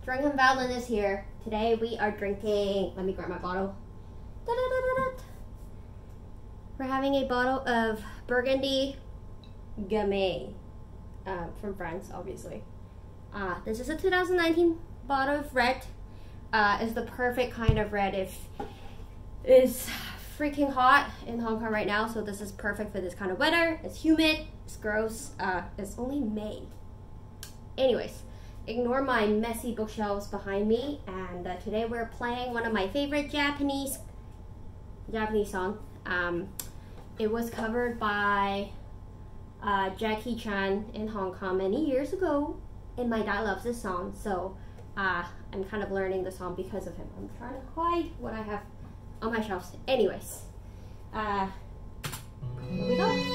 Drunken Valen is here. Today we are drinking. Let me grab my bottle. Da-da-da-da-da. We're having a bottle of Burgundy Gamay from France, obviously. This is a 2019 bottle of red. It's the perfect kind of red if it's freaking hot in Hong Kong right now, so this is perfect for this kind of weather. It's humid, it's gross, it's only May. Anyways, ignore my messy bookshelves behind me, and today we're playing one of my favorite Japanese song. It was covered by Jackie Chan in Hong Kong many years ago, and my dad loves this song, so I'm kind of learning the song because of him. I'm trying to hide what I have on my shelves. Anyways, here we go.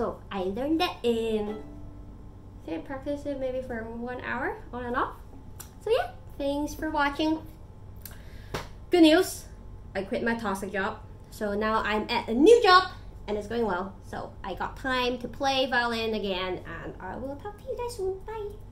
So I learned that I practiced it maybe for 1 hour on and off. So yeah, thanks for watching. Good news, I quit my toxic job. So now I'm at a new job and it's going well. So I got time to play violin again, and I will talk to you guys soon. Bye.